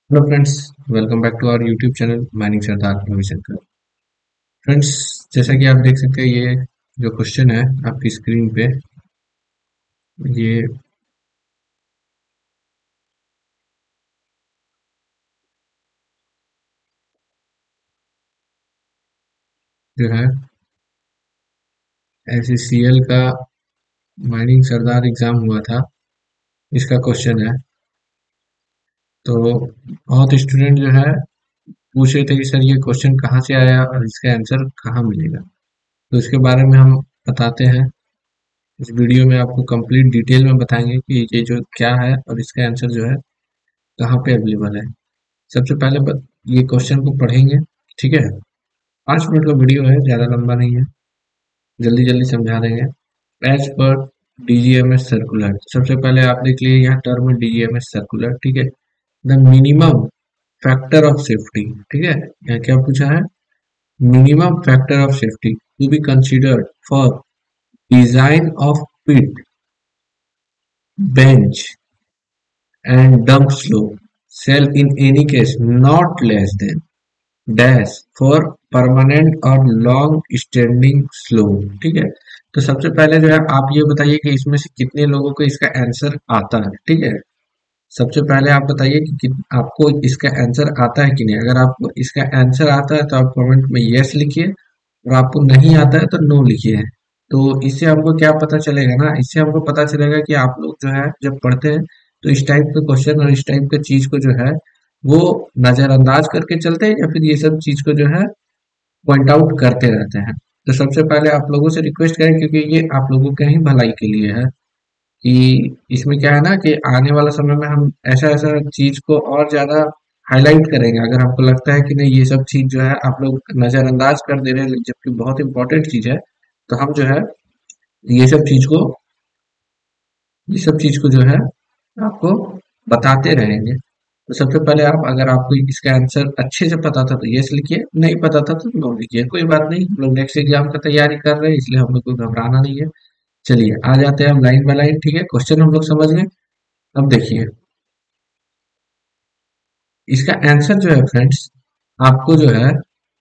Hello friends, welcome back to our YouTube channel mining Sardar Ravishankar. Friends, जैसा कि आप देख सकते हैं, ये जो क्वेश्चन है आपकी स्क्रीन पे, ये जो है SCCL का माइनिंग सरदार एग्जाम हुआ था, इसका क्वेश्चन है। तो बहुत स्टूडेंट जो है पूछ रहे थे कि सर ये क्वेश्चन कहाँ से आया और इसका आंसर कहाँ मिलेगा। तो इसके बारे में हम बताते हैं। इस वीडियो में आपको कंप्लीट डिटेल में बताएंगे कि ये जो क्या है और इसका आंसर जो है कहाँ पे अवेलेबल है। सबसे पहले ये क्वेश्चन को पढ़ेंगे, ठीक है। 5 मिनट का वीडियो है, ज़्यादा लंबा नहीं है, जल्दी जल्दी समझा देंगे। एज पर DGMS सर्कुलर, सबसे पहले आप देख लीजिए यहाँ टर्म DGMS सर्कुलर, ठीक है। The minimum factor of safety, ठीक है। यहाँ क्या पूछा है? Minimum factor of safety to be considered for design of pit, bench and dump slope shall in any case not less than dash for permanent और long standing slope, ठीक है। तो सबसे पहले जो है आप ये बताइए कि इसमें से कितने लोगों को इसका आंसर आता है, ठीक है। सबसे पहले आप बताइए कि आपको इसका आंसर आता है कि नहीं। अगर आपको इसका आंसर आता है तो आप कमेंट में यस लिखिए, और आपको नहीं आता है तो नो लिखिए। तो इससे हमको क्या पता चलेगा ना, इससे हमको पता चलेगा कि आप लोग जो है जब पढ़ते हैं तो इस टाइप के क्वेश्चन और इस टाइप के चीज को जो है वो नजरअंदाज करके चलते हैं, या फिर ये सब चीज को जो है पॉइंट आउट करते रहते हैं। तो सबसे पहले आप लोगों से रिक्वेस्ट करें, क्योंकि ये आप लोगों के ही भलाई के लिए है, कि इसमें क्या है ना कि आने वाला समय में हम ऐसा ऐसा चीज को और ज्यादा हाईलाइट करेंगे। अगर आपको लगता है कि नहीं ये सब चीज जो है आप लोग नजरअंदाज कर दे रहे हैं जबकि बहुत इंपॉर्टेंट चीज है, तो हम जो है ये सब चीज को ये सब चीज को जो है आपको बताते रहेंगे। तो सबसे पहले आप, अगर आपको इसका आंसर अच्छे से पता था तो यस लिखिए, नहीं पता था तो नो लिखिए। कोई बात नहीं, हम लोग नेक्स्ट एग्जाम का तैयारी कर रहे हैं, इसलिए हम लोग को घबराना नहीं है। चलिए आ जाते हैं हम लाइन बाय लाइन, ठीक है। क्वेश्चन हम लोग समझ गए। अब देखिए इसका आंसर जो है फ्रेंड्स, आपको जो है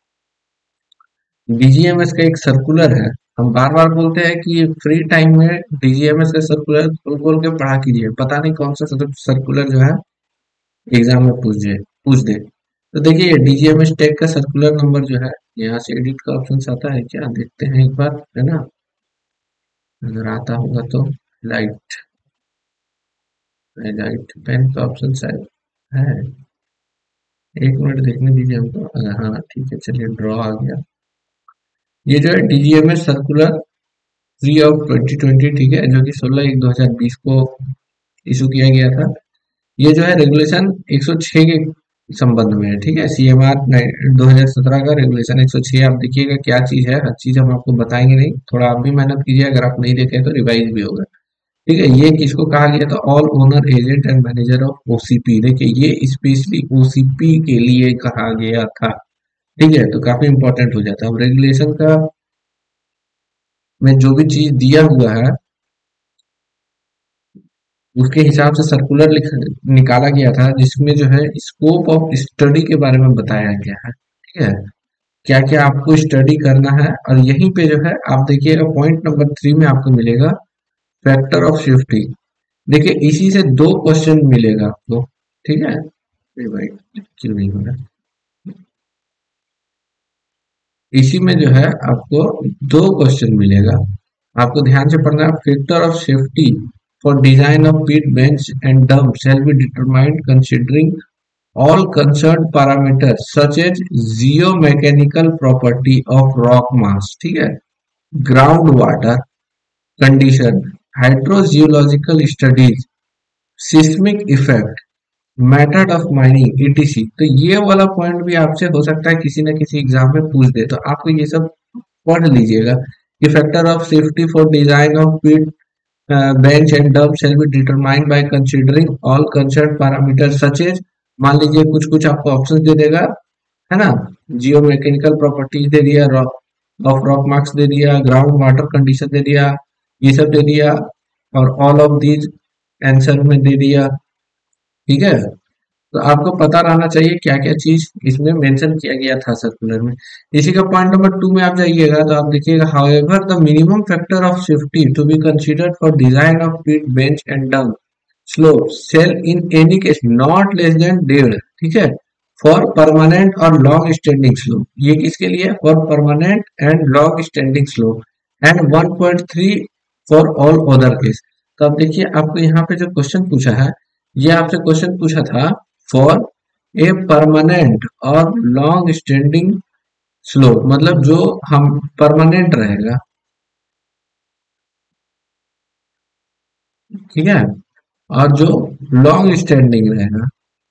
DGMS का एक सर्कुलर है। हम बार बार बोलते हैं कि फ्री टाइम में DGMS का सर्कुलर खोल खोल के पढ़ा कीजिए, पता नहीं कौन सा सर्कुलर जो है एग्जाम में पूछ दे। तो देखिए DGMS टैग का सर्कुलर नंबर जो है, यहाँ से एडिट का ऑप्शन आता है क्या, देखते हैं एक बार, है ना। अगर आता होगा तो लाइट लाइट पेन का ऑप्शन शायद है। एक मिनट देखने दीजिए हमको। हाँ ठीक है, चलिए ड्रॉ आ गया। ये जो है DGMS सर्कुलर 3 ऑफ 2020, ठीक है, जो कि 16/1/2020 को इशू किया गया था। ये जो है रेगुलेशन 106 के संबंध में है, ठीक है। CMR 2017 का रेगुलेशन 106। आप देखिएगा क्या चीज है, हर चीज हम आपको बताएंगे नहीं, थोड़ा आप भी मेहनत कीजिए, अगर आप नहीं देखें तो रिवाइज भी होगा, ठीक है। ये किसको कहा गया था? All owner agent and manager of OCP। देखिए ये स्पेशली OCP के लिए कहा गया था, ठीक है। तो काफी इंपॉर्टेंट हो जाता है। अब रेगुलेशन का में जो भी चीज दिया हुआ है उसके हिसाब से सर्कुलर निकाला गया था, जिसमें जो है स्कोप ऑफ स्टडी के बारे में बताया गया है, ठीक है। क्या क्या आपको स्टडी करना है, और यहीं पे जो है आप देखिएगा पॉइंट नंबर 3 में आपको मिलेगा फैक्टर ऑफ सेफ्टी। देखिए इसी से 2 क्वेश्चन मिलेगा आपको, ठीक है। अरे भाई क्यों नहीं हो रहा? इसी में जो है आपको 2 क्वेश्चन मिलेगा। आपको ध्यान से पढ़ना है। Factor of safety for design of pit bench and dump shall be determined considering all concerned parameters such as geomechanical property of rock mass, ठीक है, ground water condition, hydrogeological studies, seismic effect, method of mining ETC। तो ये वाला point भी आपसे हो सकता है किसी न किसी एग्जाम में पूछ दे, तो आपको ये सब पढ़ लीजिएगा कि factor of safety for design of pit, bench and dump shall be determined by considering all concern parameter such as, मान लीजिए कुछ कुछ आपको ऑप्शन दे देगा, है ना। जियो मैकेनिकल प्रॉपर्टीज दे दिया, रॉक ऑफ रॉक मार्क्स दे दिया, ग्राउंड वाटर कंडीशन दे दिया, ये सब दे दिया, और ऑल ऑफ दीज आंसर में दे दिया, ठीक है। तो आपको पता रहना चाहिए क्या क्या चीज इसमें मेंशन किया गया था सर्कुलर में। इसी का पॉइंट नंबर 2 में आप जाइएगा तो आप देखिएगा, however the minimum factor of safety to be considered for design of pit bench and down slope shall in any case not less than 1.5, ठीक है, फॉर परमानेंट और लॉन्ग स्टैंडिंग स्लोप। ये किसके लिए? For permanent and long standing slope, and 1.3 for all other case. तो अब देखिए, आपको यहाँ पे जो क्वेश्चन पूछा है, ये आपसे क्वेश्चन पूछा था फॉर ए परमानेंट और लॉन्ग स्टैंडिंग स्लोप, मतलब जो हम परमानेंट रहेगा, ठीक है, और जो लॉन्ग स्टैंडिंग रहेगा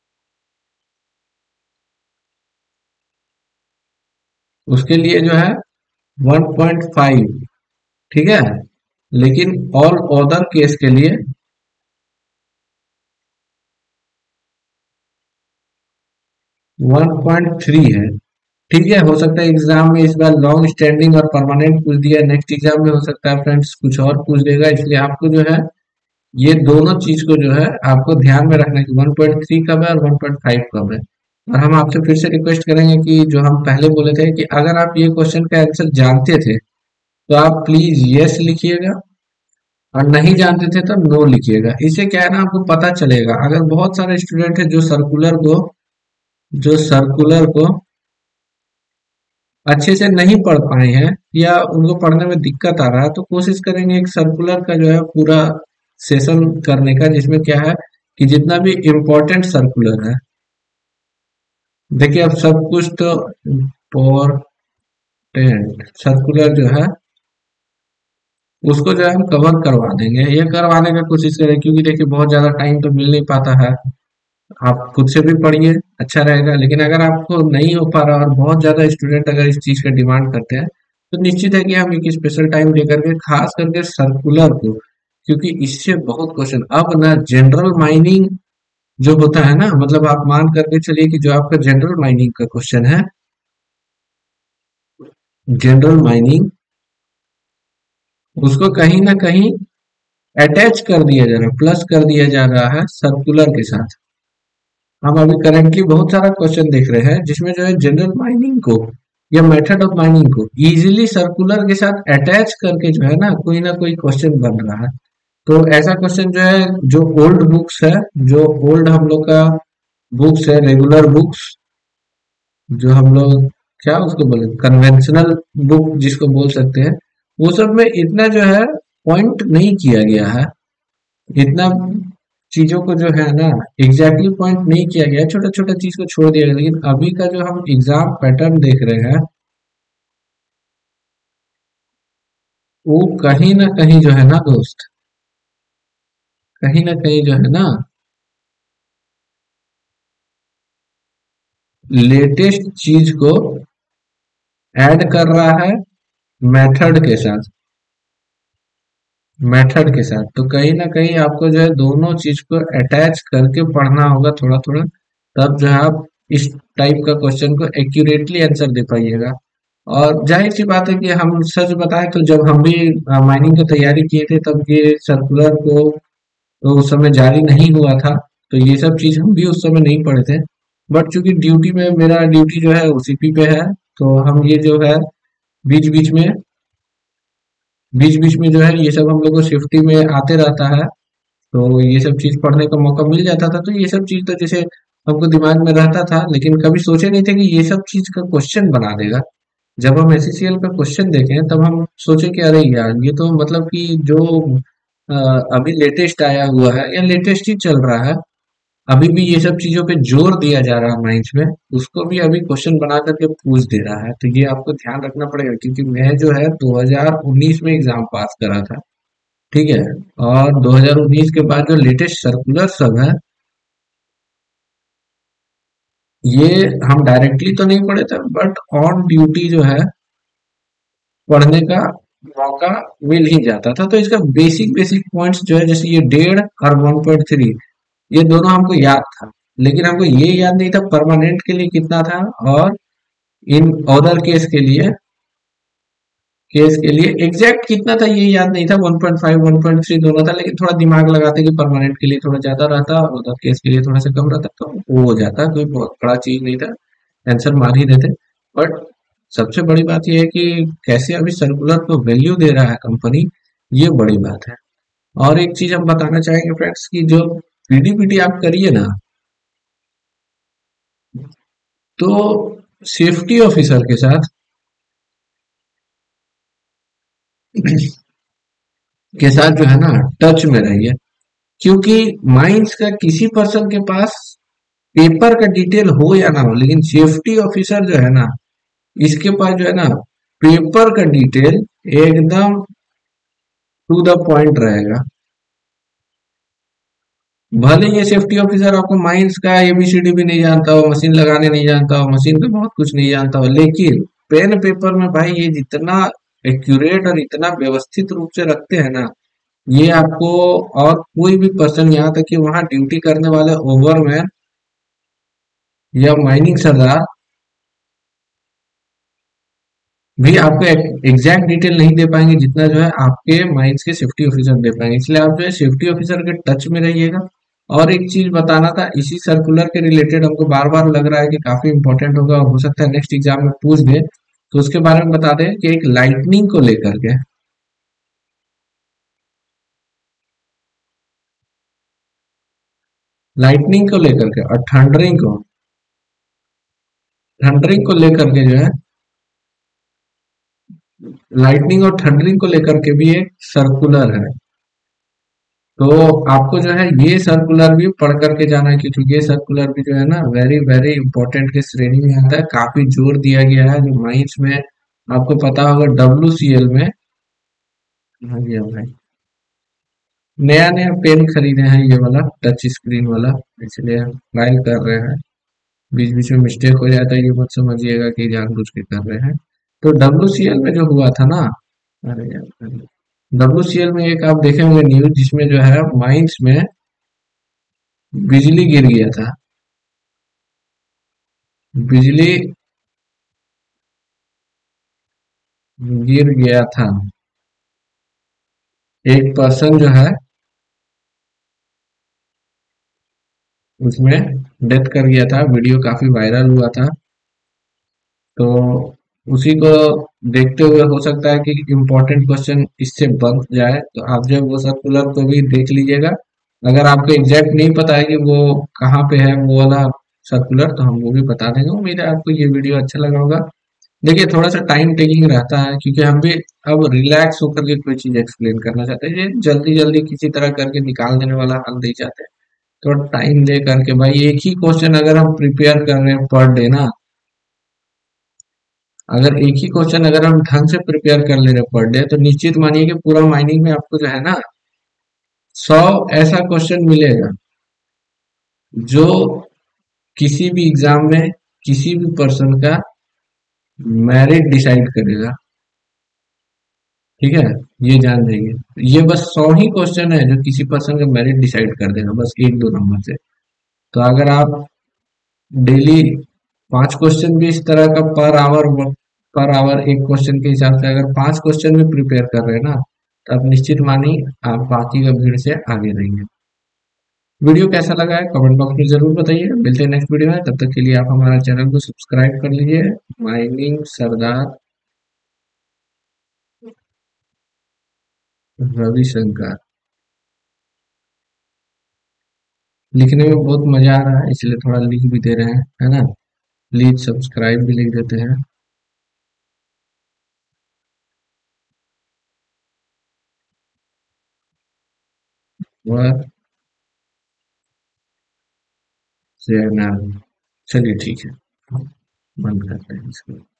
उसके लिए जो है 1.5, ठीक है, लेकिन ऑल अदर केस के लिए 1.3 है। ठीक है, हो सकता है एग्जाम में इस बार लॉन्ग स्टैंडिंग और परमानेंट पूछ दिया, नेक्स्ट एग्जाम में हो सकता है फ्रेंड्स कुछ और पूछ देगा, इसलिए आपको जो है ये दोनों चीज को जो है आपको ध्यान में रखना है कि 1.3 कब है और 1.5 कब है। और हम आपसे फिर से रिक्वेस्ट करेंगे कि जो हम पहले बोले थे कि अगर आप ये क्वेश्चन का आंसर जानते थे तो आप प्लीज यस लिखिएगा, और नहीं जानते थे तो नो लिखिएगा। इससे क्या है ना, आपको पता चलेगा। अगर बहुत सारे स्टूडेंट है जो सर्कुलर को अच्छे से नहीं पढ़ पाए हैं या उनको पढ़ने में दिक्कत आ रहा है, तो कोशिश करेंगे एक सर्कुलर का जो है पूरा सेशन करने का, जिसमें क्या है कि जितना भी इम्पोर्टेंट सर्कुलर है, देखिए अब सब कुछ तो इम्पोर्टेंट सर्कुलर जो है उसको जो है हम कवर करवा देंगे, ये करवाने का कोशिश करें, क्योंकि देखिए बहुत ज्यादा टाइम तो मिल नहीं पाता है। आप खुद से भी पढ़िए, अच्छा रहेगा। लेकिन अगर आपको नहीं हो पा रहा और बहुत ज्यादा स्टूडेंट अगर इस चीज का डिमांड करते हैं, तो निश्चित है कि हम एक स्पेशल टाइम लेकर के खास करके सर्कुलर को, क्योंकि इससे बहुत क्वेश्चन अब ना जनरल माइनिंग जो होता है ना, मतलब आप मान करके चलिए कि जो आपका जनरल माइनिंग का क्वेश्चन है, जनरल माइनिंग, उसको कहीं ना कहीं अटैच कर दिया जा रहा है, प्लस कर दिया जा रहा है सर्कुलर के साथ। हम अभी करेंटली बहुत सारा क्वेश्चन देख रहे हैं जिसमें जो है जनरल माइनिंग को या मेथड ऑफ माइनिंग को इजीली सर्कुलर के साथ अटैच करके जो है ना कोई क्वेश्चन बन रहा है। तो ऐसा क्वेश्चन जो है, जो ओल्ड बुक्स है, जो ओल्ड हम लोग का बुक्स है, रेगुलर बुक्स, जो हम लोग क्या उसको बोले, कन्वेंशनल बुक जिसको बोल सकते हैं, वो सब में इतना जो है पॉइंट नहीं किया गया है, इतना चीजों को जो है ना एग्जैक्टली पॉइंट नहीं किया गया है, छोटा छोटा चीज को छोड़ दिया गया। लेकिन अभी का जो हम एग्जाम पैटर्न देख रहे हैं, वो कहीं ना कहीं जो है ना दोस्त, कहीं ना कहीं जो है ना लेटेस्ट चीज को ऐड कर रहा है मेथड के साथ, मेथड के साथ। तो कहीं ना कहीं आपको जो है दोनों चीज को अटैच करके पढ़ना होगा थोड़ा थोड़ा, तब जो है आप इस टाइप का क्वेश्चन को एक्यूरेटली आंसर दे पाइएगा। और जाहिर सी बात है कि हम सच बताएं तो जब हम भी माइनिंग की तैयारी किए थे, तब ये सर्कुलर को तो उस समय जारी नहीं हुआ था, तो ये सब चीज हम भी उस समय नहीं पढ़े थे। बट चूंकि ड्यूटी में, मेरा ड्यूटी जो है ओसीपी पे है, तो हम ये जो है बीच बीच में बीच बीच में जो है ये सब हम लोग को सेफ्टी में आते रहता है, तो ये सब चीज पढ़ने का मौका मिल जाता था। तो ये सब चीज तो जैसे हमको दिमाग में रहता था, लेकिन कभी सोचे नहीं थे कि ये सब चीज का क्वेश्चन बना देगा। जब हम एससीसीएल का क्वेश्चन देखे तब हम सोचे कि अरे यार, ये तो मतलब कि जो अ, अभी लेटेस्ट आया हुआ है या लेटेस्ट ही चल रहा है, अभी भी ये सब चीजों पे जोर दिया जा रहा है माइंस में, उसको भी अभी क्वेश्चन बना करके पूछ दे रहा है। तो ये आपको ध्यान रखना पड़ेगा, क्योंकि मैं जो है 2019 में एग्जाम पास करा था, ठीक है, और 2019 के बाद जो लेटेस्ट सर्कुलर सब है, ये हम डायरेक्टली तो नहीं पढ़े थे, बट ऑन ड्यूटी जो है पढ़ने का मौका मिल ही जाता था। तो इसका बेसिक बेसिक पॉइंट्स जो है, जैसे ये 1.5 और 1.3, ये दोनों हमको याद था, लेकिन हमको ये याद नहीं था परमानेंट के लिए कितना था और इन अदर केस के लिए केस के लिए एग्जैक्ट कितना था ये याद नहीं था, 1.5 1.3 दोनों था, लेकिन थोड़ा दिमाग लगाते कि परमानेंट के लिए थोड़ा ज्यादा रहता और उधर केस के लिए थोड़ा सा कम रहता तो वो हो जाता, कोई बहुत बड़ा चीज नहीं था, आंसर मार ही देते। बट सबसे बड़ी बात यह है कि कैसे अभी सर्कुलर को वैल्यू दे रहा है कंपनी, ये बड़ी बात है। और एक चीज हम बताना चाहेंगे फ्रेंड्स की जो पीडीपीटी आप करिए ना, तो सेफ्टी ऑफिसर के साथ जो है ना टच में रहिए, क्योंकि माइंस का किसी पर्सन के पास पेपर का डिटेल हो या ना हो, लेकिन सेफ्टी ऑफिसर जो है ना, इसके पास जो है ना पेपर का डिटेल एकदम टू द पॉइंट रहेगा। भले ये सेफ्टी ऑफिसर आपको माइंस का एबीसीडी भी नहीं जानता हो, मशीन लगाने नहीं जानता हो, मशीन पे बहुत कुछ नहीं जानता हो, लेकिन पेन पेपर में भाई ये जितना एक्यूरेट और इतना व्यवस्थित रूप से रखते हैं ना, ये आपको और कोई भी पर्सन, यहाँ तक कि वहां ड्यूटी करने वाले ओवरमैन या माइनिंग सरदार भी आपको एग्जैक्ट डिटेल नहीं दे पाएंगे जितना जो है आपके माइंस के सेफ्टी ऑफिसर दे पाएंगे। इसलिए आप जो है सेफ्टी ऑफिसर के टच में रहिएगा। और एक चीज बताना था इसी सर्कुलर के रिलेटेड, हमको बार बार लग रहा है कि काफी इंपॉर्टेंट होगा और हो सकता है नेक्स्ट एग्जाम में पूछ दे, तो उसके बारे में बता दें कि एक लाइटनिंग को लेकर के, लाइटनिंग को लेकर के और थंडरिंग को लेकर के जो है, लाइटनिंग और थंडरिंग को लेकर के भी एक सर्कुलर है। तो आपको जो है ये सर्कुलर भी पढ़ करके जाना है, क्योंकि ये सर्कुलर भी जो है ना वेरी वेरी इंपॉर्टेंट के श्रेणी में आता है, काफी जोर दिया गया है जो माइंस में। आपको पता होगा WCL में, हाँ जी हाँ भाई, नया नया पेन खरीदे हैं ये वाला टच स्क्रीन वाला, इसलिए ट्रायल कर रहे हैं। बीच बीच में मिस्टेक हो जाता है, ये मत समझिएगा कि जानबूझ के कर रहे हैं। तो WCL में जो हुआ था ना, अरे यार, WCL में एक आप देखे होंगे न्यूज जिसमें जो है माइंस में बिजली गिर गया था। बिजली गिर गया था, एक पर्सन जो है उसमें डेथ कर गया था, वीडियो काफी वायरल हुआ था। तो उसी को देखते हुए हो सकता है कि इम्पोर्टेंट क्वेश्चन इससे बन जाए, तो आप जब वो सर्कुलर को भी देख लीजिएगा। अगर आपको एग्जैक्ट नहीं पता है कि वो कहाँ पे है वो वाला सर्कुलर, तो हम वो भी बता देंगे। उम्मीद है आपको ये वीडियो अच्छा लगा होगा। देखिए थोड़ा सा टाइम टेकिंग रहता है, क्योंकि हम भी अब रिलैक्स होकर के कोई चीज एक्सप्लेन करना चाहते हैं, ये जल्दी जल्दी किसी तरह करके निकाल देने वाला हल नहीं चाहते। थोड़ा टाइम ले करके भाई, एक ही क्वेश्चन अगर हम प्रिपेयर कर रहे हैं पर डे ना, अगर एक ही क्वेश्चन अगर हम ढंग से प्रिपेयर कर ले रहे हैं पर डे, तो निश्चित मानिए कि पूरा माइनिंग में आपको जो है ना 100 ऐसा क्वेश्चन मिलेगा जो किसी भी एग्जाम में किसी भी पर्सन का मेरिट डिसाइड करेगा। ठीक है, ये जान जाइए, ये बस 100 ही क्वेश्चन है जो किसी पर्सन का मेरिट डिसाइड कर देगा, बस एक दो नंबर से। तो अगर आप डेली 5 क्वेश्चन भी इस तरह का पर आवर एक क्वेश्चन के हिसाब से अगर 5 क्वेश्चन भी प्रिपेयर कर रहे हैं ना, तो आप निश्चित मानिए आप बाकी का भीड़ से आगे रहेंगे। वीडियो कैसा लगा है कमेंट बॉक्स में जरूर बताइए। मिलते हैं नेक्स्ट वीडियो में, तब तक के लिए आप हमारा चैनल को सब्सक्राइब कर लीजिए। माइनिंग सरदार रविशंकर, लिखने में बहुत मजा आ रहा है इसलिए थोड़ा लिख भी दे रहे हैं, है ना। प्लीज सब्सक्राइब भी लिख देते हैं। और चलिए ठीक है, बंद करते हैं इसको।